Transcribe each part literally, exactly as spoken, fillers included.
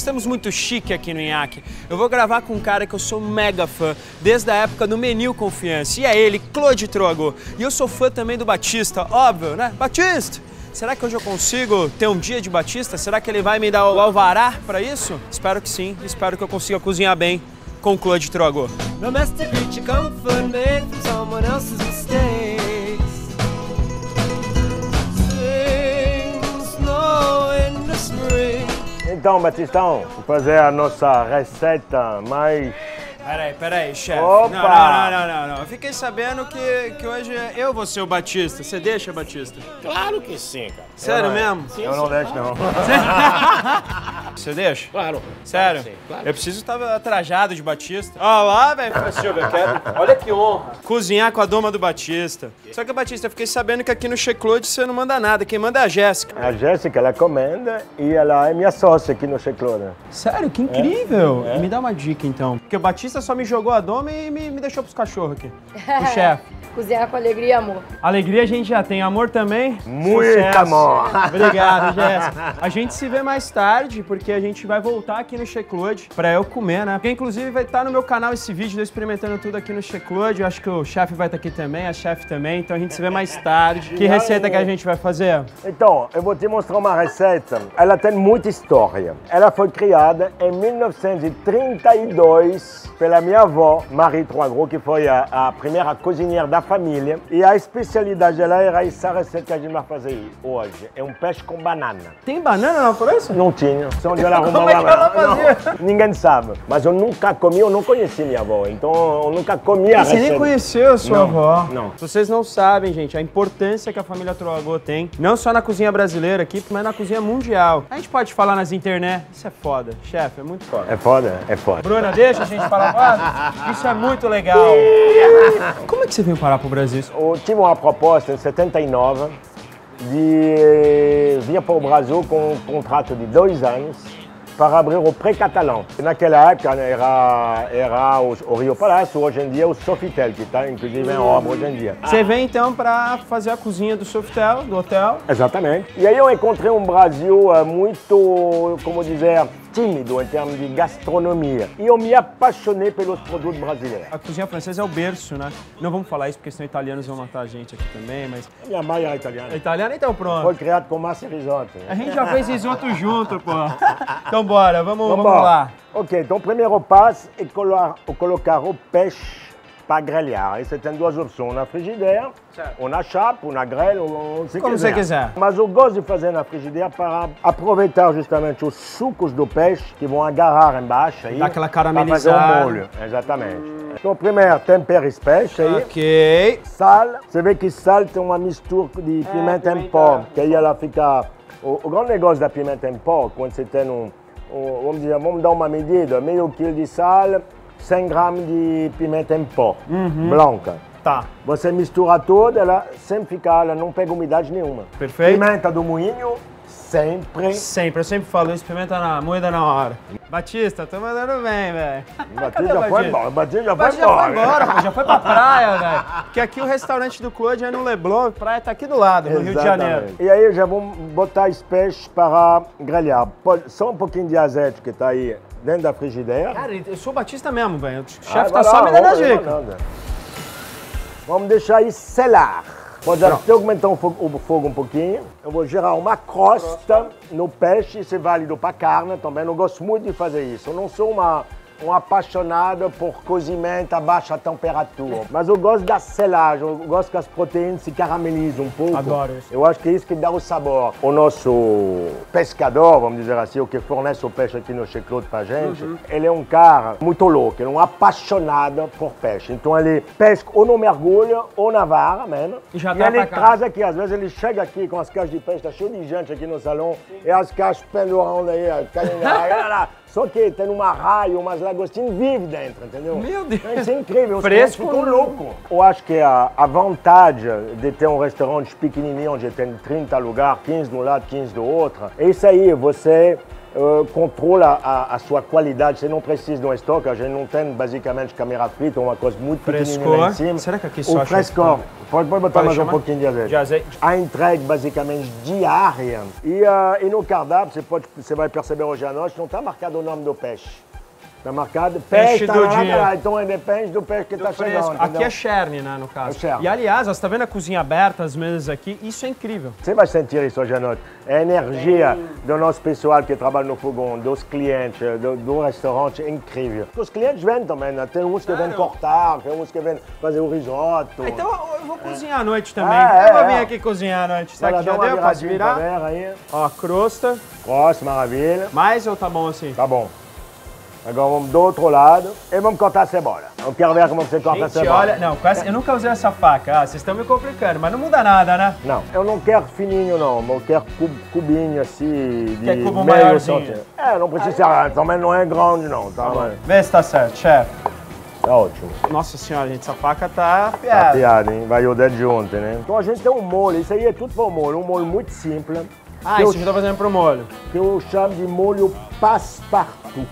Estamos muito chique aqui no Nhaque. Eu vou gravar com um cara que eu sou mega fã, desde a época do Menil Confiança. E é ele, Claude Troagot. E eu sou fã também do Batista, óbvio, né? Batista! Será que hoje eu consigo ter um dia de Batista? Será que ele vai me dar o alvará para isso? Espero que sim. Espero que eu consiga cozinhar bem com o Claude Troagot. Então, Batistão, vou fazer a nossa receita mais... Peraí, peraí, chefe. Opa! Não, não, não, não, não. Eu fiquei sabendo que, que hoje eu vou ser o Batista. Você deixa, Batista? Claro que sim, cara. Sério não, mesmo? Sim, Eu não sim. deixo, não. Você deixa? Claro. Sério? Claro, sim, claro. Eu preciso estar trajado de Batista. Ó lá, velho. Silvia, quero. Olha que honra. Cozinhar com a doma do Batista. Só que, Batista, eu fiquei sabendo que aqui no Chez Claude você não manda nada. Quem manda é a Jéssica. A Jéssica, ela comanda e ela é minha sócia aqui no Chez Claude. Sério? Que incrível. É. Me dá uma dica, então. Porque o Batista só me jogou a doma e me, me deixou pros cachorros aqui. O chefe. Cozinhar com alegria e amor. Alegria a gente já tem, amor também? Muito Sucesso. amor. Obrigado, Jéssica. A gente se vê mais tarde, porque a gente vai voltar aqui no Chez Claude pra eu comer, né? Porque, inclusive, vai estar no meu canal esse vídeo de eu experimentando tudo aqui no Chez Claude. Eu acho que o chefe vai estar aqui também, a chefe também. Então a gente se vê mais tarde. Que receita que a gente vai fazer? Então, eu vou te mostrar uma receita. Ela tem muita história. Ela foi criada em mil novecentos e trinta e dois pela minha avó, Marie Troagot, que foi a, a primeira cozinheira da família. E a especialidade dela era essa receita que a gente vai fazer hoje. É um peixe com banana. Tem banana na França? Não tinha. Só onde ela arrumava. Como é que ela fazia? Não, ninguém sabe. Mas eu nunca comi, eu não conheci minha avó. Então eu nunca comi a Você receita. nem conheceu a sua Não, avó. não. Vocês não sabem, gente, a importância que a família Troagot tem. Não só na cozinha brasileira aqui, mas na cozinha mundial. A gente pode falar nas internet. Isso é foda. Chefe, é muito foda. É foda? É foda. Bruna, deixa a gente falar mais? Isso é muito legal. Como é que você veio parar pro Brasil? Eu tive uma proposta em setenta e nove de vir para o Brasil com um contrato de dois anos para abrir o Pré-Catalão. Naquela época era, era o, o Rio Palácio, hoje em dia é o Sofitel, que está inclusive em obra hoje em dia. Você vem então para fazer a cozinha do Sofitel, do hotel? Exatamente. E aí eu encontrei um Brasil muito, como dizer, tímido em termos de gastronomia. E eu me apaixonei pelos produtos brasileiros. A cozinha francesa é o berço, né? Não vamos falar isso porque senão italianos vão matar a gente aqui também, mas... Minha mãe era italiana. É italiana? Então pronto. Foi criado com massa e risoto. A gente já fez risoto junto, pô. Então bora, vamos, vamos, Vamos lá. Ok, então o primeiro passo é colo colocar o peixe para grelhar. E você tem duas opções, na frigideira, certo, ou na chapa, ou na grelha, ou se como quiser. você quiser. Mas eu gosto de fazer na frigideira para aproveitar justamente os sucos do peixe que vão agarrar embaixo aí. Dá aquela para fazer caramelizada. o molho, exatamente. Hum. Então primeiro tempera esse peixe aí. Ok. Sal. Você vê que sal tem uma mistura de pimenta é, em pó, que aí ela fica... O, o grande negócio da pimenta em pó, quando você tem um... um vamos dizer, vamos dar uma medida, meio quilo de sal, cem gramas de pimenta em pó, uhum, branca. Tá. Você mistura tudo, ela sempre fica, ela não pega umidade nenhuma. Perfeito. Pimenta do moinho, sempre. Sempre, eu sempre falo isso, pimenta na moeda na hora. Batista, tô mandando bem, velho. Batista já foi embora, Batista já foi Batista embora. já foi embora, pô, já foi pra praia, velho. Porque aqui o restaurante do Claude é no Leblon, a praia tá aqui do lado, no Rio de Janeiro. E aí já vamos botar esse peixe para grelhar. Pode, só um pouquinho de azeite que tá aí dentro da frigideira. Cara, eu sou Batista mesmo, velho. O chefe Ah, tá vai só lá, me dando a vamos, dica. vamos, vamos deixar isso selar. Pode até aumentar o fogo, o fogo um pouquinho. Eu vou gerar uma crosta no peixe, isso é válido para carne também. Eu gosto muito de fazer isso. Eu não sou uma, um apaixonado por cozimento a baixa temperatura, mas eu gosto da selagem, eu gosto que as proteínas se caramelizam um pouco. Adoro isso. Eu acho que é isso que dá o sabor. O nosso pescador, vamos dizer assim, o que fornece o peixe aqui no Chez Claude pra gente, uhum, ele é um cara muito louco, ele é um apaixonado por peixe. Então ele pesca ou no mergulho ou na vara mesmo. E, já e tá ele traz aqui, às vezes ele chega aqui com as caixas de peixe, tá cheio de gente aqui no salão, e as caixas pendurando aí, caindo lá. Só que tem uma raia, umas lagostinhas vivas dentro, entendeu? Meu Deus! Isso é incrível, os Fresco. ficam loucos. Eu acho que a, a vantagem de ter um restaurante pequenininho, onde tem trinta lugares, quinze de um lado, quinze do outro, é isso aí, você uh, controla a, a sua qualidade. Você não precisa de um estoque, a gente não tem basicamente câmera frita, uma coisa muito pequenininha lá em cima. Será que aqui só O frescor, pode, pode botar Pode mais chamar? um pouquinho de azeite. De azeite. A entrega basicamente diária. E, uh, e no cardápio, você, pode, você vai perceber hoje à noite, não está marcado o nome do peixe. Está marcado Peixe peixe tá do lá, dia. tá lá. Então depende do peixe que está chegando. Aqui entendeu? é Cherne, né, no caso. É Cherne. E aliás, você tá vendo a cozinha aberta, as mesas aqui? Isso é incrível. Você vai sentir isso hoje à noite. É a energia do nosso pessoal que trabalha no fogão, dos clientes, do, do restaurante, é incrível. Os clientes vêm também, né? Tem uns que vêm cortar, tem uns que vêm fazer o risoto. Então eu eu vou cozinhar à noite também. É, eu vou é, vir é. aqui cozinhar à noite. Será Olha, que dá já uma deu? Posso viradinha virar? pra ver aí. Ó, a crosta. Nossa, maravilha. Mais ou tá bom assim? Tá bom. Agora vamos do outro lado e vamos cortar a cebola. Eu quero ver como você corta a Gente, cebola. olha... Não, com essa- eu nunca usei essa faca. Ah, vocês estão me complicando, mas não muda nada, né? Não, eu não quero fininho não, eu quero cub, cubinho assim, de Quer cubo meio maiorzinho? centímetro. É, não precisa ser, também não é grande não, tá? Mas Vê se tá certo, chefe. tá ótimo. Nossa senhora, gente, essa faca tá Tá afiada. piada, hein? Vai o dedo junto, né? Então a gente tem um molho, isso aí é tudo para o molho, um molho muito simples, Ah, que, isso eu, eu tô fazendo pro molho. que eu chamo de molho passepartout.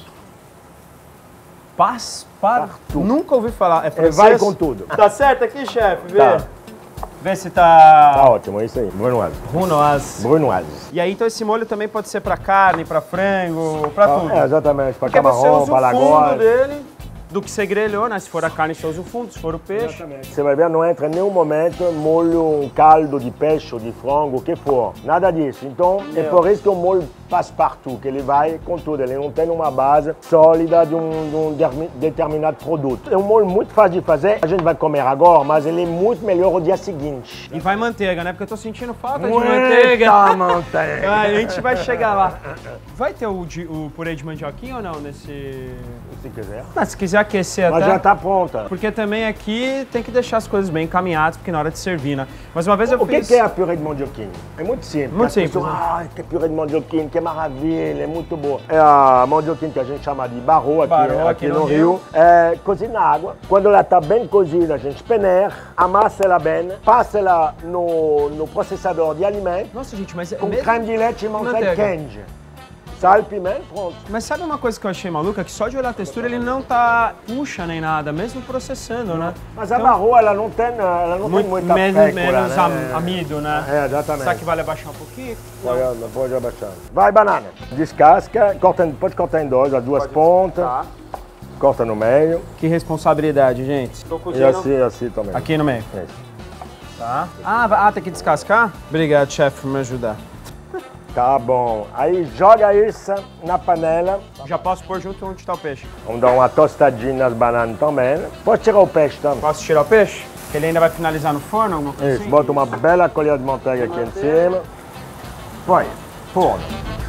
Passepartout. Nunca ouvi falar. É É, francês? vai com tudo. Tá certo aqui, chefe? Vê. Tá. Vê se Tá tá... ótimo, é isso aí, brunoise. Runoise. Brunoise. E aí, então, esse molho também pode ser pra carne, pra frango, pra tudo. É, exatamente, para Porque você camarão, usa para o fundo lagosta. dele, do que você grelhou, né? Se for a carne, você usa o fundo. Se for o peixe... Você vai ver, não entra em nenhum momento molho, um caldo de peixe ou de frango, o que for. Nada disso. Então, é por isso que o molho passe-partout, que ele vai com tudo. Ele não tem uma base sólida de um, de um dermi- determinado produto. É um molho muito fácil de fazer. A gente vai comer agora, mas ele é muito melhor o dia seguinte. E vai manteiga, né? Porque eu tô sentindo falta de Muita manteiga. manteiga. Ah, a gente vai chegar lá. Vai ter o, de- o purê de mandioquinha ou não nesse... Se quiser. Mas se quiser aquecer Mas até... já tá pronta. Porque também aqui tem que deixar as coisas bem encaminhadas, porque na hora de servir, né? Mas uma vez eu O que fiz... que é a purê de mandioquinha? É muito simples. Muito As simples, pessoas, né? Ah, que purê de mandioquinha, que maravilha, é muito boa. É a mandioquinha que a gente chama de barro aqui, Barro, aqui, aqui no no Rio. Rio. É, cozinha na água. Quando ela está bem cozida, a gente peneira, amassa ela bem, passa ela no, no processador de alimentos, Nossa, gente, mas... é com mesmo- creme de leite e manteiga Manteiga. quente. Sal, pimenta, pronto. Mas sabe uma coisa que eu achei maluca? Que só de olhar a textura ele não tá puxa nem nada, mesmo processando, né? Mas a barro, ela não tem, ela não Muito, tem muita menos, fécula, menos né? am- amido, né? É, exatamente. Será que vale abaixar um pouquinho? Pode, pode abaixar. Vai, banana. Descasca, corta, em- pode cortar em dois, as duas pontas. Tá. Corta no meio. Que responsabilidade, gente. Tô E assim, assim também. Aqui no meio. Isso. Tá. Ah, vai- ah, tem que descascar? Obrigado, chefe, por me ajudar. Tá bom. Aí joga isso na panela. Já posso pôr junto onde está o peixe. Vamos dar uma tostadinha nas bananas também. Pode tirar o peixe também. Posso tirar o peixe? Que ele ainda vai finalizar no forno, alguma coisa Isso, assim? bota uma bela colher de manteiga aqui em cima. Põe, forno.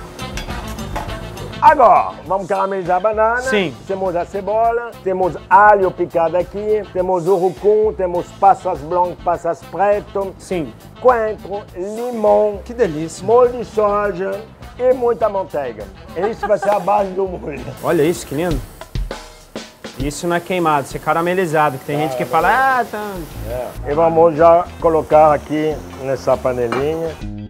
Agora, vamos caramelizar a banana. Sim. Temos a cebola, temos alho picado aqui, temos urucum, temos passas brancas, passas pretas, Sim. coentro, limão, Que delícia. molho de soja e muita manteiga. Isso vai ser a base do molho. Olha isso, que lindo. Isso não é queimado, isso é caramelizado. Que tem gente que fala, ah, tá... E vamos já colocar aqui nessa panelinha.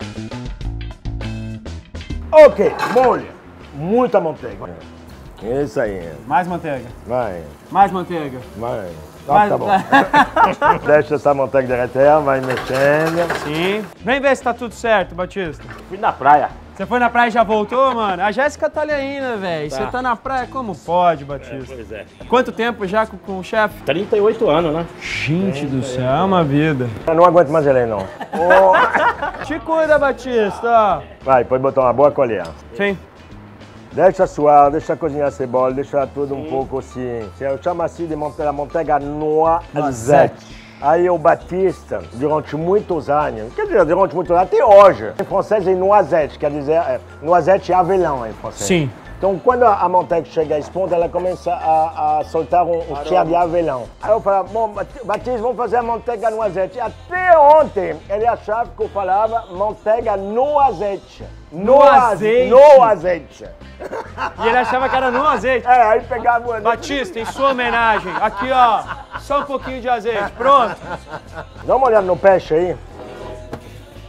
Ok, molho. Muita manteiga. Isso aí. Mais manteiga. Vai, Mais manteiga. vai. Ah, Mais- tá bom. Deixa essa manteiga derreter, vai mexendo. Sim. Vem ver se tá tudo certo, Batista. Fui na praia. Você foi na praia e já voltou, mano? A Jéssica tá ali ainda, velho. Você Tá. tá na praia? Como pode, Batista? Pois é. Quanto tempo já com, com o chefe? trinta e oito anos, né? Gente do céu, é uma vida. Eu não aguento mais ele, não. Te cuida, Batista. Vai, pode botar uma boa colher. Sim. Deixa suar, deixa cozinhar a cebola, deixa tudo um pouco assim. Eu chamo assim de manteiga, manteiga noisette. Aí o Batista, durante muitos anos, quer dizer, durante muitos anos, até hoje, em francês é noisette, quer dizer, é, noisette é avelã em francês. Sim. Então, quando a, a manteiga chega a esse ponto, ela começa a, a soltar um, um cheiro de avelã. Aí eu falava, bom, Batista, vamos fazer a manteiga noisette. Até ontem, ele achava que eu falava manteiga no azeite. No azeite? No azeite. E ele achava que era no azeite. É, aí pegava o Batista, em sua homenagem, aqui ó, só um pouquinho de azeite, pronto. Dá uma olhada no peixe aí.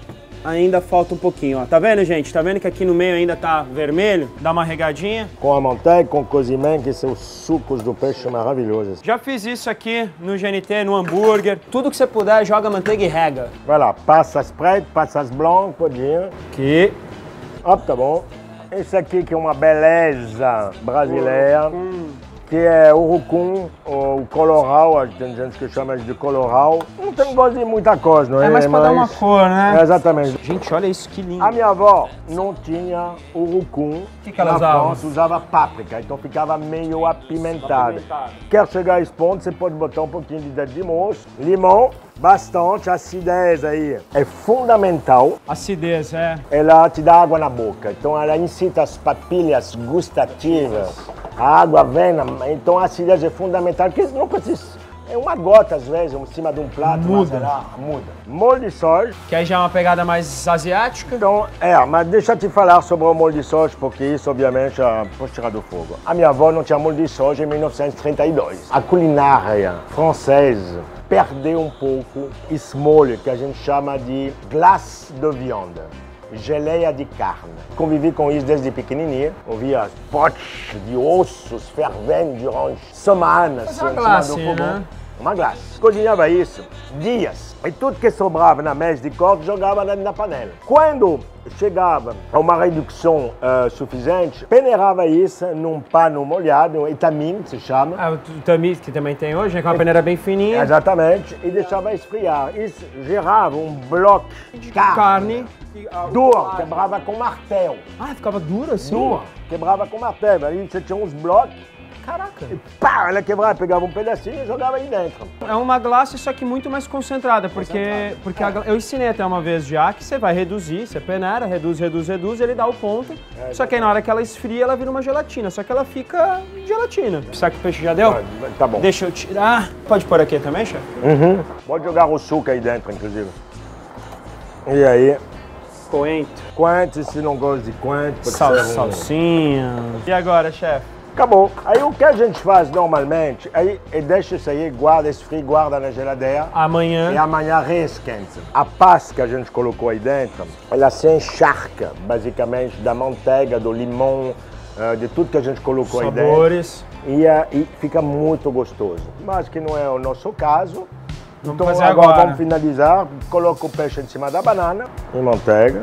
ainda falta um pouquinho, ó. Tá vendo, gente? Tá vendo que aqui no meio ainda tá vermelho? Dá uma regadinha. Com a manteiga, com o cozimento, que são os sucos do peixe maravilhosos. Já fiz isso aqui no G N T, no hambúrguer. Tudo que você puder, joga manteiga e rega. Vai lá, passas pretas, passas brancas, podinho. Aqui. Ó, tá bom. Esse aqui que é uma beleza brasileira. Hum. Que é o urucum, o colorau, tem gente que chama de colorau. Não tem gosto de muita coisa, não é? É mais pra mas... dar uma cor, né? É, exatamente. Gente, olha isso, que lindo. A minha avó não tinha urucum. O que, que ela usava? França, usava páprica, então ficava meio apimentado. apimentado. Quer chegar a esse ponto, você pode botar um pouquinho de dedo de moço, limão, bastante acidez aí. É fundamental. Acidez, é. Ela te dá água na boca, então ela incita as papilhas gustativas. A água vem, então a acidez é fundamental, porque não precisa. É uma gota, às vezes, em cima de um prato. Muda. Lá, muda. Molho de soja. Que aí já é uma pegada mais asiática. Então, é, mas deixa eu te falar sobre o molho de soja, porque isso, obviamente, é pode tirar do fogo. A minha avó não tinha molho de soja em mil novecentos e trinta e dois. A culinária francesa perdeu um pouco esse molho que a gente chama de glace de viande. Geleia de carne. Convivi com isso desde pequenininha. Ouvia potes de ossos fervendo durante semanas. Uma glace, né? Uma glace. Cozinhava isso dias. E tudo que sobrava na mesa de corte jogava na panela. Quando chegava a uma redução uh, suficiente, peneirava isso num pano molhado, um etamine, se chama. Ah, o tamiz que também tem hoje, né? Com uma peneira bem fininha. Exatamente. E deixava esfriar. Isso gerava um bloco de carne. carne. Duro, quebrava com martelo. Ah, ficava duro assim? Duro, quebrava com martelo. Aí você tinha uns blocos. Caraca. E pá, ela quebrava, pegava um pedacinho e jogava aí dentro. É uma glace, só que muito mais concentrada, porque, porque a, eu ensinei até uma vez já que você vai reduzir, você peneira, reduz, reduz, reduz, ele dá o ponto. É, só que aí na hora que ela esfria, ela vira uma gelatina, só que ela fica gelatina. Será que o peixe já deu? Tá, tá bom. Deixa eu tirar. Pode pôr aqui também, chefe? Uhum. Pode jogar o suco aí dentro, inclusive. E aí? Coentro. Coentro, se não gosta de coentro. Sal, salsinha. E agora, chefe? Acabou. Aí o que a gente faz normalmente, aí é deixa isso aí, guarda, esfria, guarda na geladeira. Amanhã. E amanhã reesquenta. A pasta que a gente colocou aí dentro, ela se encharca, basicamente, da manteiga, do limão, de tudo que a gente colocou Sabores. aí dentro. Sabores. E, e fica muito gostoso. Mas que não é o nosso caso. Vamos então fazer agora, agora vamos finalizar. Coloca o peixe em cima da banana. E manteiga.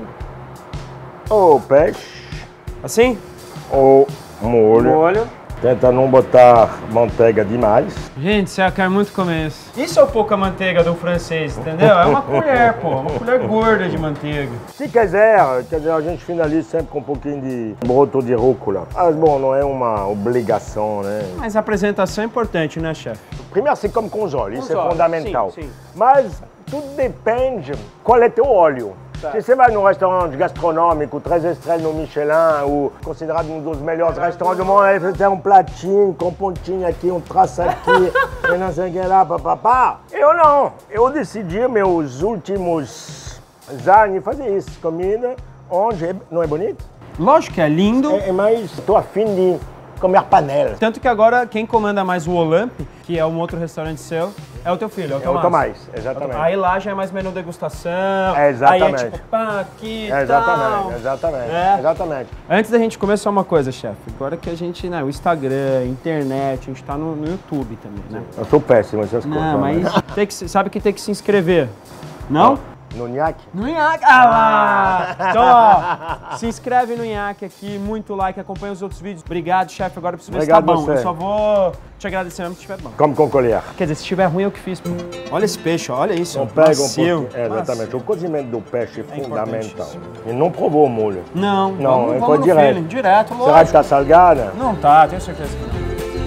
Ou peixe. Assim? Ou molho. Molho. Tenta não botar manteiga demais. Gente, você quer muito comer isso. Isso é o pouca manteiga do francês, entendeu? É uma colher, pô. Uma colher gorda de manteiga. Se quiser, quer dizer, a gente finaliza sempre com um pouquinho de broto de rúcula. Mas, bom, não é uma obrigação, né? Mas a apresentação é importante, né, chefe? Primeiro, assim como com os olhos, isso é fundamental. Sim, sim. Mas tudo depende qual é teu óleo. Se você vai num restaurante gastronômico, três estrelas no Michelin, ou considerado um dos melhores restaurantes do mundo, aí você tem um platinho com um pontinho aqui, um traço aqui, e não sei o que lá, papapá. Eu não. Eu decidi, meus últimos anos, fazer isso. Comida onde não é bonito? Lógico que é lindo. É, é mais, estou afim de comer panela. Tanto que agora quem comanda mais o Olamp, que é um outro restaurante seu, é o teu filho, é o Tomás. É o Tomás, exatamente. Aí lá já é mais menu degustação. É, exatamente. Aí é tipo, pá, aqui, é, exatamente, tal. exatamente, é. exatamente. Antes da gente comer, só uma coisa, chefe. Agora que a gente, né, o Instagram, internet, a gente tá no, no YouTube também, né? Eu sou péssimo nessas coisas. Não, mas tem que, sabe que tem que se inscrever, não? Ah. No Nhaque? No Nhaque, ah lá! Então, ó, se inscreve no Nhaque aqui, muito like, acompanha os outros vídeos. Obrigado, chefe, agora eu preciso ver se tá bom. Você. Eu só vou te agradecer mesmo se estiver bom. Como com colher. Quer dizer, se estiver ruim, eu que fiz. Olha esse peixe, ó, olha isso. Não pega um macio. pouquinho. É, exatamente. Macio. O cozimento do peixe é, É fundamental. E não provou o molho. Não, Não, vamos, é vamos foi no direto. feeling, direto, lógico. Será que tá salgada? Não tá, tenho certeza que não.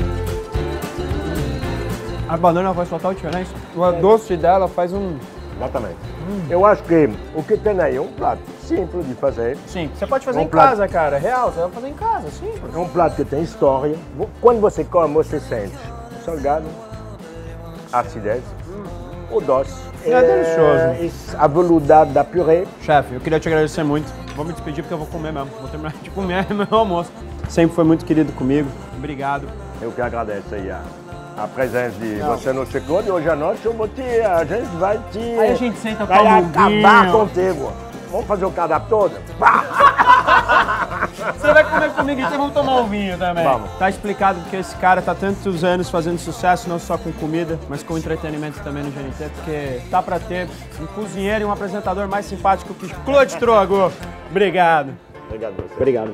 A banana vai soltar o diferença. O doce dela faz um... Exatamente. Hum. Eu acho que o que tem aí é um prato simples de fazer. Sim, você pode fazer um em prato. casa, cara. Real, você vai fazer em casa, simples. É um prato que tem história. Quando você come, você sente salgado, acidez, hum. o doce. É, é delicioso. Aveludado da purê. Chefe, eu queria te agradecer muito. Vou me despedir porque eu vou comer mesmo. Vou terminar de comer meu almoço. Sempre foi muito querido comigo. Obrigado. Eu que agradeço aí a, a presença de Não. você no Secor. E hoje à noite eu vou te, a gente vai te... Aí a gente senta vai pra acabar contigo. Vamos fazer o cardápio todo? Você vai comer comigo, então vamos tomar um vinho também. Vamos. Tá explicado porque esse cara tá tantos anos fazendo sucesso, não só com comida, mas com entretenimento também no G N T, porque tá pra ter um cozinheiro e um apresentador mais simpático que Claude Troagot. Obrigado. Obrigado a você. Obrigado.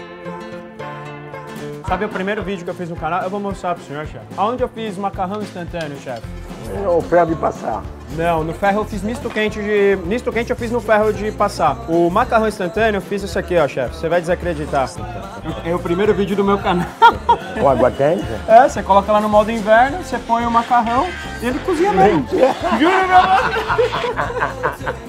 Sabe o primeiro vídeo que eu fiz no canal? Eu vou mostrar pro senhor, chefe. Aonde eu fiz macarrão instantâneo, chefe? O ferro de passar. Não, no ferro eu fiz misto quente de... Misto quente eu fiz no ferro de passar. O macarrão instantâneo eu fiz isso aqui, ó, chefe. Você vai desacreditar. É o primeiro vídeo do meu canal. Com água quente? É, você coloca lá no modo inverno, você põe o macarrão e ele cozinha mesmo. Juro, meu amor.